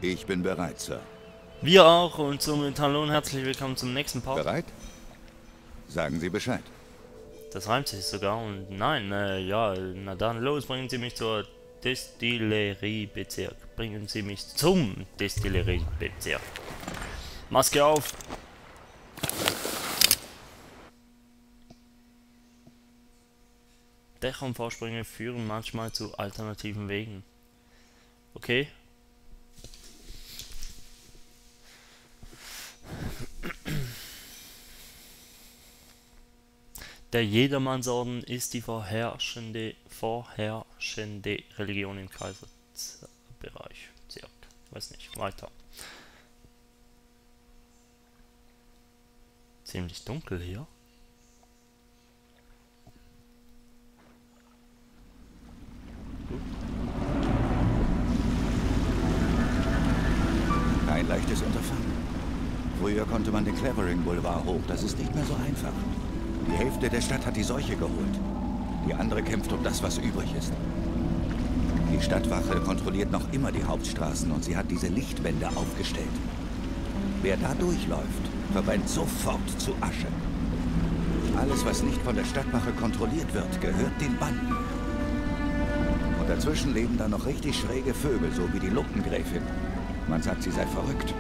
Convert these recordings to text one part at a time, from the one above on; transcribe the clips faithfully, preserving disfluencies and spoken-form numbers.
Ich bin bereit, Sir. Wir auch und somit hallo und herzlich willkommen zum nächsten Part. Bereit? Sagen Sie Bescheid. Das reimt sich sogar und nein, äh, ja, na dann los, bringen Sie mich zur Destilleriebezirk. Bringen Sie mich zum Destilleriebezirk. Maske auf. Dächer und Vorsprünge führen manchmal zu alternativen Wegen. Okay. Der Jedermannsorden ist die vorherrschende, vorherrschende Religion im Kaiserbereich. Zirk. Weiß nicht. Weiter. Ziemlich dunkel hier. Kein leichtes Unterfangen. Früher konnte man den Clavering Boulevard hoch. Das ist nicht mehr so einfach. Die Hälfte der Stadt hat die Seuche geholt. Die andere kämpft um das, was übrig ist. Die Stadtwache kontrolliert noch immer die Hauptstraßen und sie hat diese Lichtwände aufgestellt. Wer da durchläuft, verbrennt sofort zu Asche. Alles, was nicht von der Stadtwache kontrolliert wird, gehört den Banden. Und dazwischen leben da noch richtig schräge Vögel, so wie die Lumpengräfin. Man sagt, sie sei verrückt.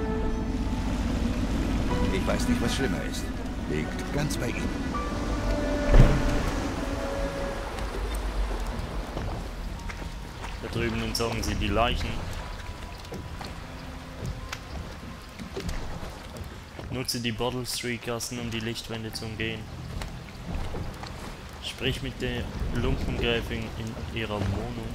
Ich weiß nicht, was schlimmer ist. Liegt ganz bei Ihnen. Da drüben entsorgen sie die Leichen. Nutze die Bottle Street Gassen, um die Lichtwände zu umgehen. Sprich mit der Lumpengräfin in ihrer Wohnung.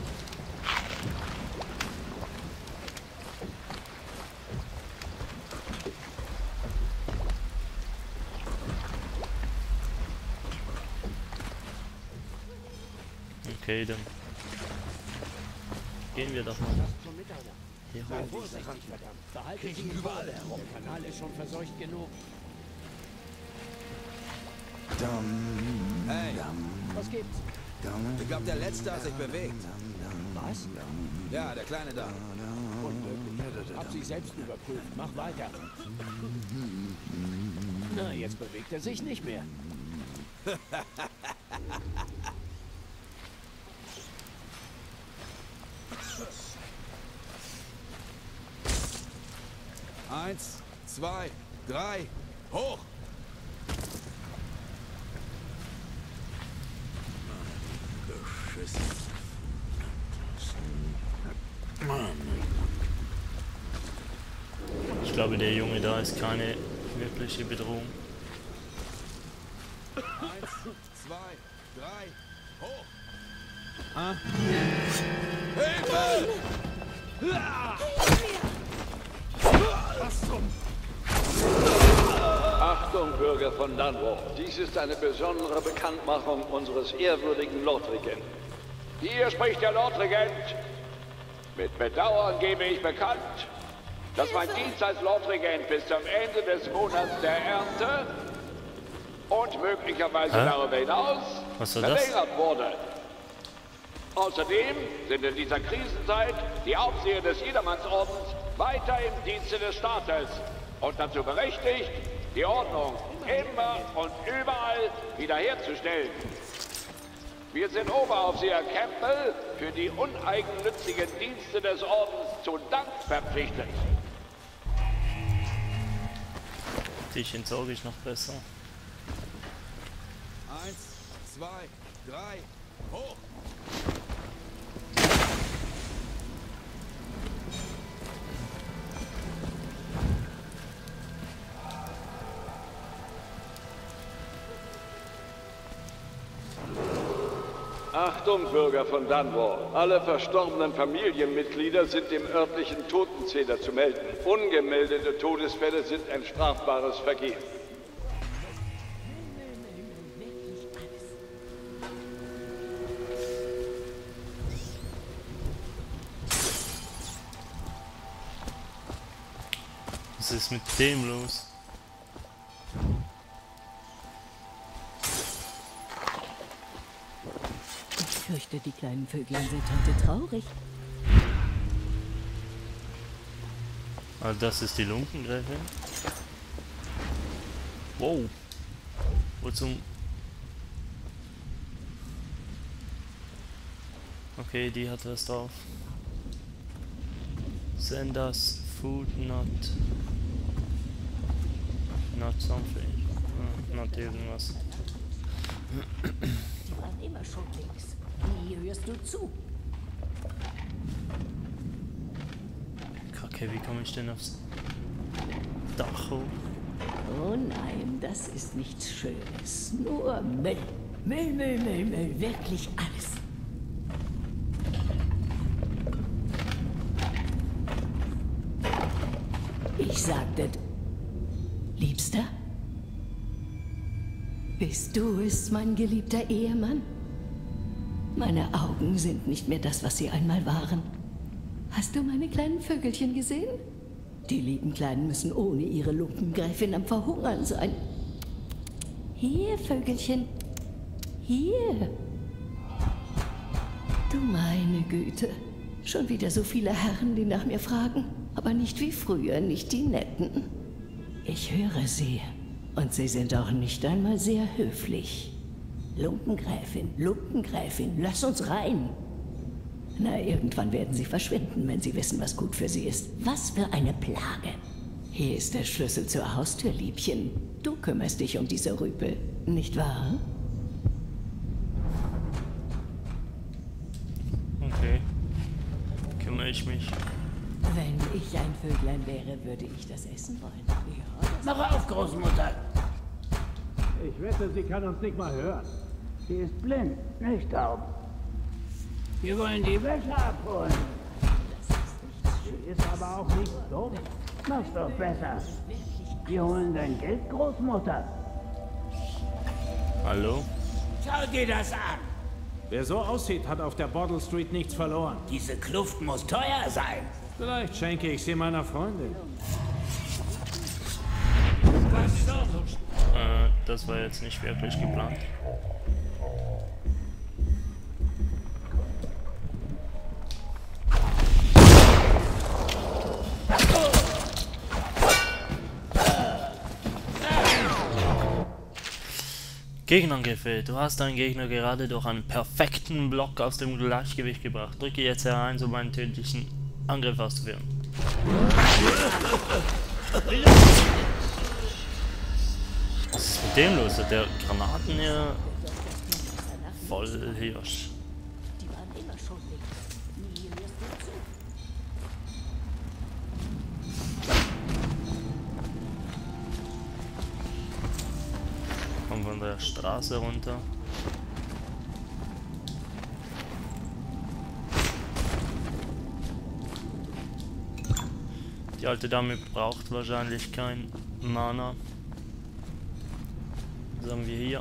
Okay, dann gehen wir doch mal hier hoch. Vorsichtig, verdammt. Verhalten Sie überall herum. Der Kanal ist schon verseucht genug. Hey, Was gibt's? ich glaube, der Letzte hat sich bewegt. Was? Ja, der Kleine da. Unmöglich. Hab sich selbst überprüft. Mach weiter. Na, jetzt bewegt er sich nicht mehr. Eins, zwei, drei, hoch! Beschissen. Ich glaube, der Junge da ist keine wirkliche Bedrohung. Eins, zwei, drei, hoch! Ah. Hilfe! Was zum... Achtung, Bürger von Dunwall. Dies ist eine besondere Bekanntmachung unseres ehrwürdigen Lordregenten. Hier spricht der Lordregent. Mit Bedauern gebe ich bekannt, dass mein Dienst als Lordregent bis zum Ende des Monats der Ernte und möglicherweise Hä? darüber hinaus Was war das? verlängert wurde. Außerdem sind in dieser Krisenzeit die Aufseher des Jedermannsordens weiter im Dienste des Staates und dazu berechtigt, die Ordnung immer und überall wiederherzustellen. Wir sind Oberaufseher Campbell für die uneigennützigen Dienste des Ordens zu Dank verpflichtet. Dich entsorge ich noch besser. Eins, zwei, drei, hoch! Achtung, Bürger von Dunwall. Alle verstorbenen Familienmitglieder sind dem örtlichen Totenzähler zu melden. Ungemeldete Todesfälle sind ein strafbares Vergehen. Was ist mit dem los? fürchte, die kleinen Vöglein sind heute traurig. Also das ist die Lumpengräfin. Wow. Wo zum... Okay, die hat was drauf. Send us food, not... Not something. Uh, not irgendwas. Die waren immer schon links. Nie hörst du zu. Kacke, wie komme ich denn aufs Dach hoch? Oh nein, das ist nichts Schönes. Nur Müll. Müll, Müll, Müll, Müll. Wirklich alles. Ich sagte, Liebster? Bist du es, mein geliebter Ehemann? Meine Augen sind nicht mehr das, was sie einmal waren. Hast du meine kleinen Vögelchen gesehen? Die lieben Kleinen müssen ohne ihre Lumpengräfin am Verhungern sein. Hier, Vögelchen. Hier. Du meine Güte. Schon wieder so viele Herren, die nach mir fragen. Aber nicht wie früher, nicht die Netten. Ich höre sie. Und sie sind auch nicht einmal sehr höflich. Lumpengräfin, Lumpengräfin, lass uns rein. Na, irgendwann werden sie verschwinden, wenn sie wissen, was gut für sie ist. Was für eine Plage. Hier ist der Schlüssel zur Haustür, Liebchen. Du kümmerst dich um diese Rüpel, nicht wahr? Okay. Kümmere ich mich. Wenn ich ein Vöglein wäre, würde ich das essen wollen. Ja, das Mach auf, Großmutter! Ich wette, sie kann uns nicht mal hören. Sie ist blind, nicht taub. Wir wollen die Wäsche abholen. Sie ist aber auch nicht dumm. Mach's doch besser. Wir holen dein Geld, Großmutter. Hallo? Schau dir das an. Wer so aussieht, hat auf der Bottle Street nichts verloren. Diese Kluft muss teuer sein. Vielleicht schenke ich sie meiner Freundin. Was so? Äh, das war jetzt nicht wirklich geplant. Gegnerangriffe. Du hast deinen Gegner gerade durch einen perfekten Block aus dem Gleichgewicht gebracht. Drücke jetzt herein, um einen tödlichen Angriff auszuführen. Was ist mit dem los? Hat der Granaten hier voll Hirsch? Die waren immer schon links. Nie hörst du zu. Kommen von der Straße runter. Die alte Dame braucht wahrscheinlich kein Mana. Was haben wir hier?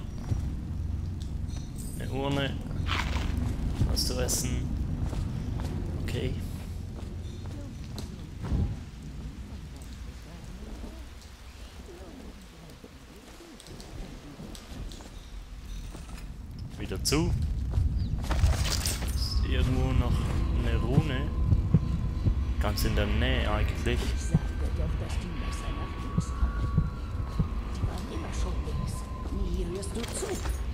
Eine Urne. Was zu essen. Okay. Wieder zu. Ist irgendwo noch eine Rune. Ganz in der Nähe eigentlich. Ich sagte doch, dass die Messer nach links kommen. Die waren immer schon links. Nie hörst du zu.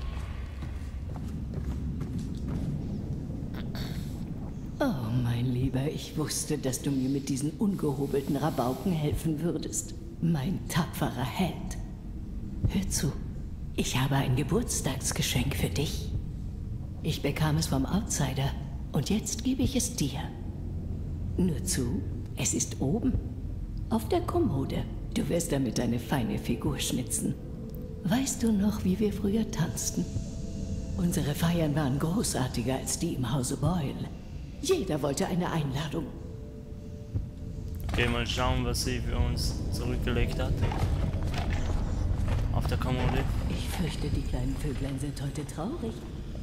Oh, mein Lieber, ich wusste, dass du mir mit diesen ungehobelten Rabauken helfen würdest. Mein tapferer Held. Hör zu. Ich habe ein Geburtstagsgeschenk für dich. Ich bekam es vom Outsider und jetzt gebe ich es dir. Nur zu, es ist oben, auf der Kommode. Du wirst damit eine feine Figur schnitzen. Weißt du noch, wie wir früher tanzten? Unsere Feiern waren großartiger als die im Hause Boyle. Jeder wollte eine Einladung. Okay, mal schauen, was sie für uns zurückgelegt hat. Auf der Kommode. Ich fürchte, die kleinen Vöglein sind heute traurig.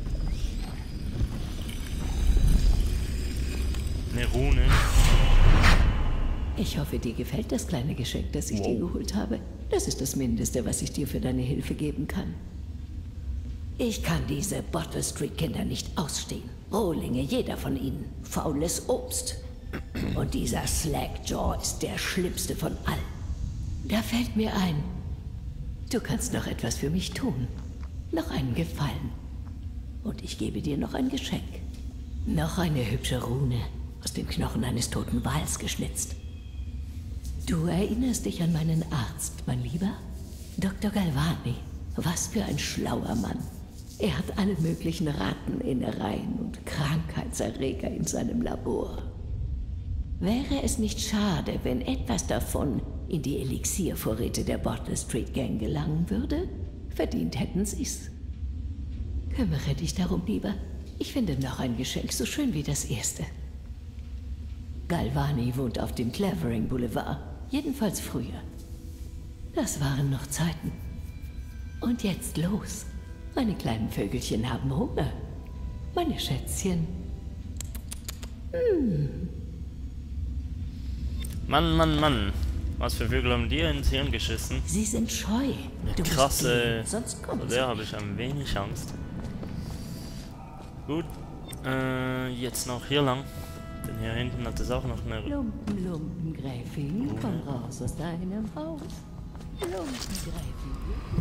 Eine Rune. Ich hoffe, dir gefällt das kleine Geschenk, das ich Wow. dir geholt habe. Das ist das Mindeste, was ich dir für deine Hilfe geben kann. Ich kann diese Bottle Street Kinder nicht ausstehen. Rohlinge, jeder von ihnen. Faules Obst. Und dieser Slackjaw ist der schlimmste von allen. Da fällt mir ein, du kannst noch etwas für mich tun. Noch einen Gefallen. Und ich gebe dir noch ein Geschenk. Noch eine hübsche Rune, aus dem Knochen eines toten Wals geschnitzt. Du erinnerst dich an meinen Arzt, mein Lieber? Doktor Galvani. Was für ein schlauer Mann. Er hat alle möglichen Ratteninnereien und Krankheitserreger in seinem Labor. Wäre es nicht schade, wenn etwas davon in die Elixiervorräte der Bottle Street Gang gelangen würde? Verdient hätten sie's. Kümmere dich darum lieber. Ich finde noch ein Geschenk so schön wie das erste. Galvani wohnt auf dem Clavering Boulevard. Jedenfalls früher. Das waren noch Zeiten. Und jetzt los. Meine kleinen Vögelchen haben Hunger. Meine Schätzchen. Mm. Mann, Mann, Mann. Was für Vögel haben dir ins Hirn geschissen? Sie sind scheu. Eine krasse... Sonst kommt Vor der habe ich ein wenig Angst. Gut. Äh, jetzt noch hier lang. Denn hier hinten hat es auch noch eine... Lumpen, Lumpen, Gräfin, komm raus aus deinem Haus. Lumpen, Gräfin.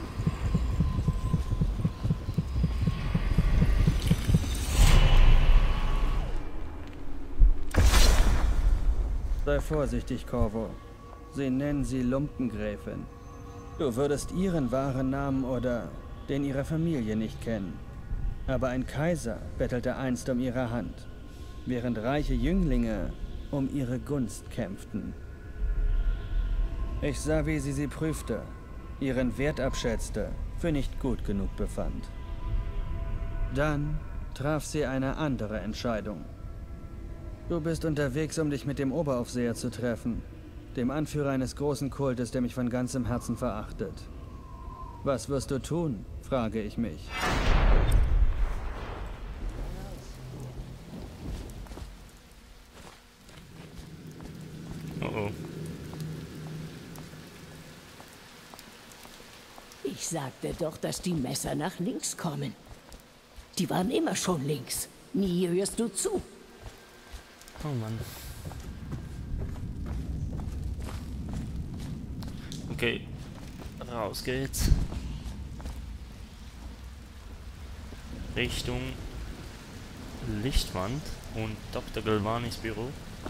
Sei vorsichtig, Corvo. Sie nennen sie Lumpengräfin. Du würdest ihren wahren Namen oder den ihrer Familie nicht kennen. Aber ein Kaiser bettelte einst um ihre Hand, während reiche Jünglinge um ihre Gunst kämpften. Ich sah, wie sie sie prüfte, ihren Wert abschätzte, für nicht gut genug befand. Dann traf sie eine andere Entscheidung. Du bist unterwegs, um dich mit dem Oberaufseher zu treffen, dem Anführer eines großen Kultes, der mich von ganzem Herzen verachtet. Was wirst du tun, frage ich mich. Oh oh. Ich sagte doch, dass die Messer nach links kommen. Die waren immer schon links. Nie hörst du zu. Oh Mann. Okay. Raus geht's. Richtung Lichtwand und Doktor Galvanis Büro.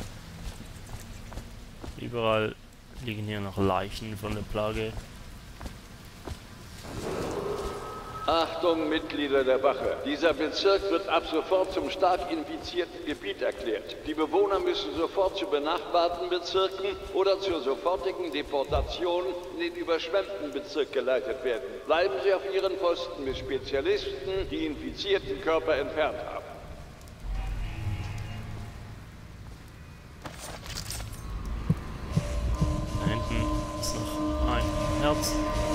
Überall liegen hier noch Leichen von der Plage. Achtung, Mitglieder der Wache. Dieser Bezirk wird ab sofort zum stark infizierten Gebiet erklärt. Die Bewohner müssen sofort zu benachbarten Bezirken oder zur sofortigen Deportation in den überschwemmten Bezirk geleitet werden. Bleiben Sie auf Ihren Posten, bis Spezialisten die infizierten Körper entfernt haben. Da hinten ist noch ein Herz.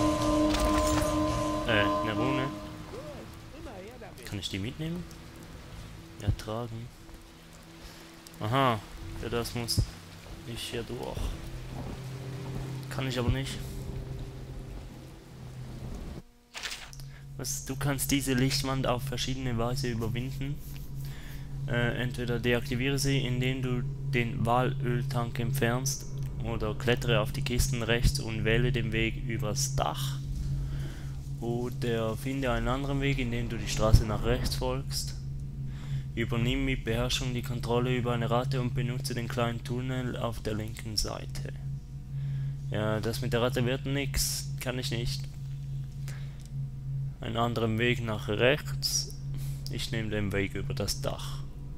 Äh, eine Rune. Kann ich die mitnehmen? Ja, tragen. Aha, ja, das muss ich hier durch. Kann ich aber nicht. Was, du kannst diese Lichtwand auf verschiedene Weise überwinden. Äh, entweder deaktiviere sie, indem du den Walöltank entfernst, oder klettere auf die Kisten rechts und wähle den Weg übers Dach. Oder finde einen anderen Weg, indem du die Straße nach rechts folgst. Übernimm mit Beherrschung die Kontrolle über eine Ratte und benutze den kleinen Tunnel auf der linken Seite. Ja, das mit der Ratte wird nix. Kann ich nicht. Einen anderen Weg nach rechts. Ich nehme den Weg über das Dach.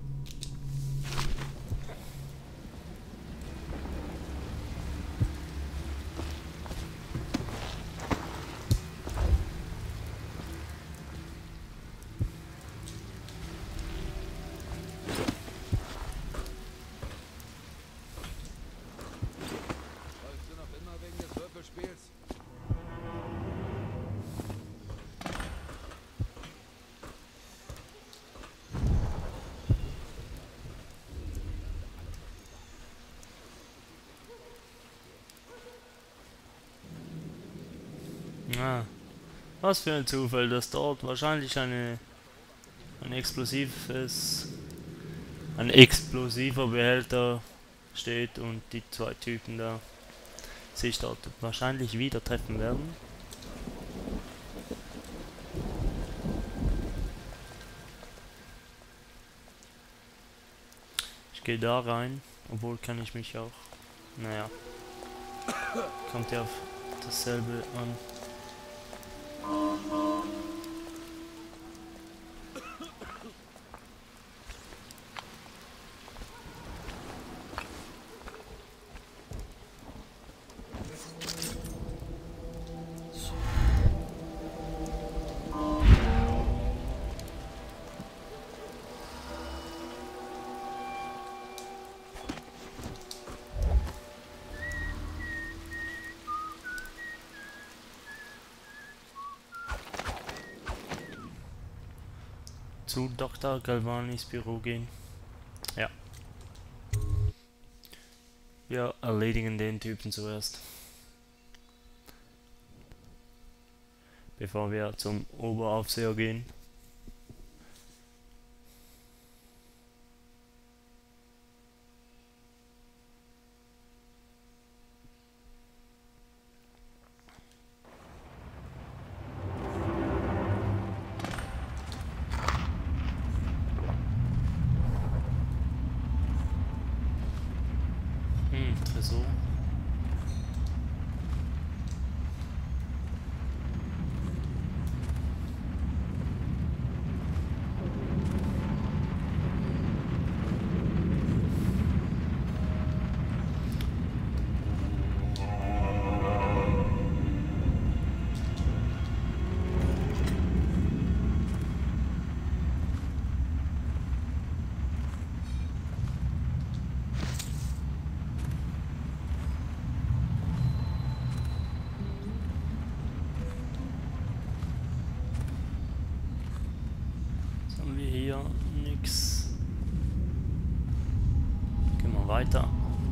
Ah, was für ein Zufall, dass dort wahrscheinlich eine ein explosives ein explosiver Behälter steht und die zwei Typen da sich dort wahrscheinlich wieder treffen werden. Ich gehe da rein, obwohl kann ich mich auch, naja, kommt ja auf dasselbe an. Zu Doktor Galvanis Büro gehen. Ja. Wir erledigen den Typen zuerst. Bevor wir zum Oberaufseher gehen. So. Nix. Gehen wir weiter.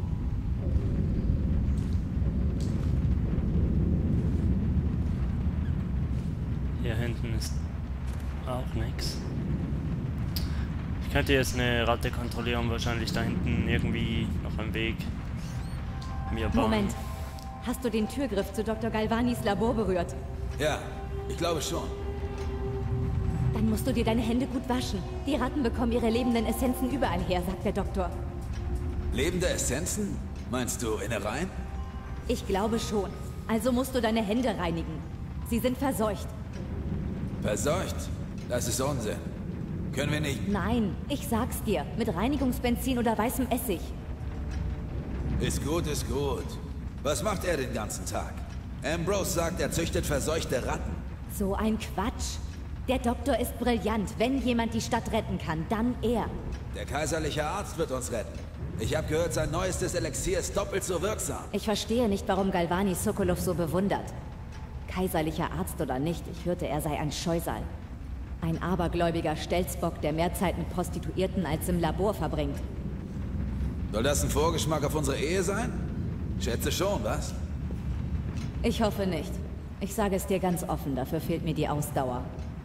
Hier hinten ist auch nichts. Ich könnte jetzt eine Ratte kontrollieren, wahrscheinlich da hinten irgendwie noch ein Weg. Mir bauen. Moment. Hast du den Türgriff zu Doktor Galvanis Labor berührt? Ja, ich glaube schon. Dann musst du dir deine Hände gut waschen. Die Ratten bekommen ihre lebenden Essenzen überall her, sagt der Doktor. Lebende Essenzen? Meinst du Innereien? Ich glaube schon. Also musst du deine Hände reinigen. Sie sind verseucht. Verseucht? Das ist Unsinn. Können wir nicht... Nein, ich sag's dir. Mit Reinigungsbenzin oder weißem Essig. Ist gut, ist gut. Was macht er den ganzen Tag? Ambrose sagt, er züchtet verseuchte Ratten. So ein Quatsch. Der Doktor ist brillant. Wenn jemand die Stadt retten kann, dann er. Der kaiserliche Arzt wird uns retten. Ich habe gehört, sein neuestes Elixier ist doppelt so wirksam. Ich verstehe nicht, warum Galvani Sokolov so bewundert. Kaiserlicher Arzt oder nicht, ich hörte, er sei ein Scheusal. Ein abergläubiger Stelzbock, der mehr Zeit mit Prostituierten als im Labor verbringt. Soll das ein Vorgeschmack auf unsere Ehe sein? Schätze schon, was? Ich hoffe nicht. Ich sage es dir ganz offen, dafür fehlt mir die Ausdauer.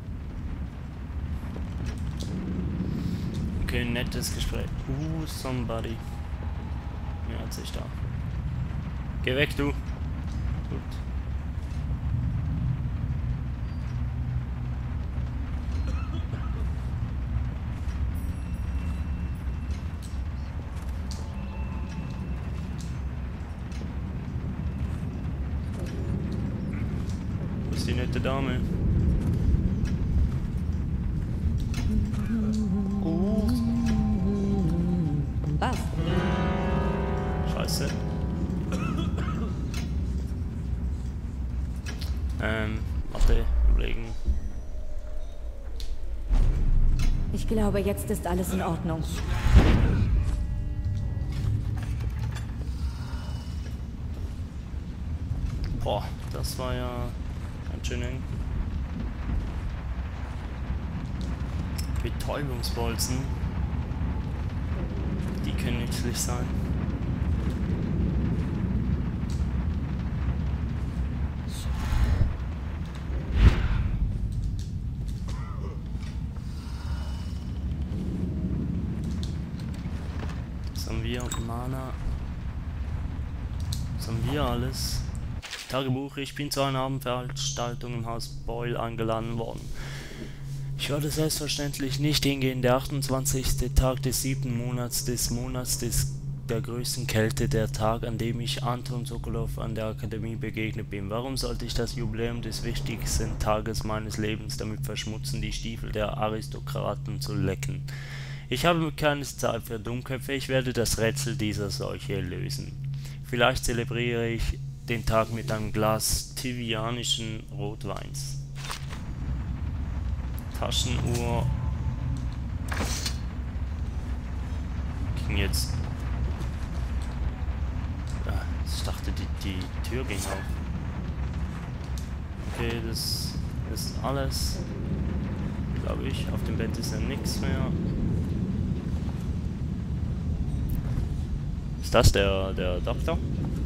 Okay, nettes Gespräch. Uh, somebody. Ja, hat sich da. Geh weg, du. Gut. Wo ist die nette Dame? Was? Scheiße. Ähm, warte, überlegen. Ich glaube, jetzt ist alles in Ordnung. Boah, das war ja ganz schön eng. Betäubungsbolzen. Die können nützlich sein. Das haben wir. Mana. Was haben wir alles? Tagebuch, ich bin zu einer Abendveranstaltung im Haus Boyle eingeladen worden. Ich werde selbstverständlich nicht hingehen. Der achtundzwanzigste Tag des siebten Monats des Monats des der größten Kälte, der Tag, an dem ich Anton Sokolov an der Akademie begegnet bin. Warum sollte ich das Jubiläum des wichtigsten Tages meines Lebens damit verschmutzen, die Stiefel der Aristokraten zu lecken? Ich habe keine Zeit für Dummköpfe, ich werde das Rätsel dieser Seuche lösen. Vielleicht zelebriere ich den Tag mit einem Glas tivianischen Rotweins. Taschenuhr. Ging jetzt. Ah, ich dachte, die, die Tür ging auf. Okay, das ist alles. Glaube ich. Auf dem Bett ist ja nichts mehr. Ist das der, der Doktor?